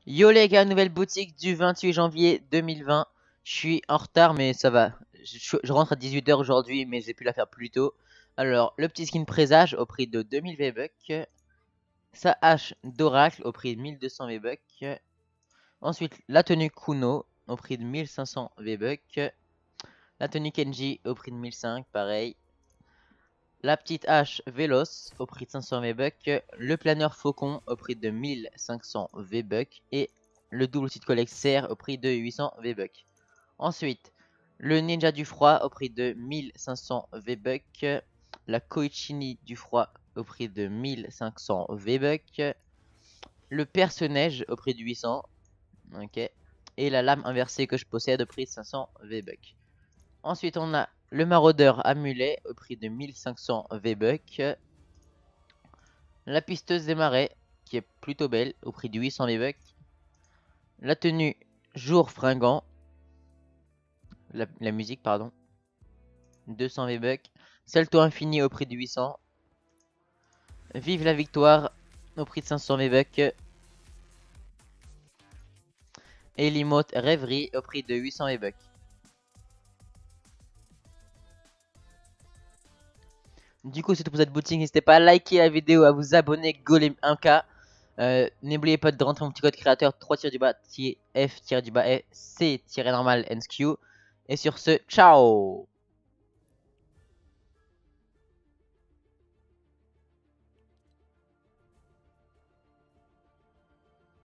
Yo les gars, nouvelle boutique du 28 janvier 2020. Je suis en retard mais ça va. Je rentre à 18 h aujourd'hui mais j'ai pu la faire plus tôt. Alors, le petit skin présage au prix de 2000 V-Bucks. Sa hache d'oracle au prix de 1200 V-Bucks. Ensuite, la tenue Kuno au prix de 1500 V-Bucks. La tenue Kenji au prix de 1005, pareil. La petite hache Vélos au prix de 500 V-Bucks. Le planeur Faucon au prix de 1500 V-Bucks. Et le double site collect serre au prix de 800 V-Bucks. Ensuite, le Ninja du Froid au prix de 1500 V-Bucks. La Koichini du Froid au prix de 1500 V-Bucks. Le Perce-Neige au prix de 800. Ok. Et la lame inversée que je possède au prix de 500 V-Bucks. Ensuite, on a le Maraudeur Amulet au prix de 1500 V-Bucks. La Pisteuse des Marais qui est plutôt belle au prix de 800 V-Bucks. La tenue Jour Fringant. La musique, pardon. 200 V-Bucks. Salto Infini au prix de 800. Vive la victoire au prix de 500 V-Bucks. Et l'emote Rêverie au prix de 800 V-Bucks. Du coup, c'est tout pour cette boutique. N'hésitez pas à liker la vidéo, à vous abonner, Golem 1K. N'oubliez pas de rentrer mon petit code créateur 3-F-C-normal NSQ. Et sur ce, ciao!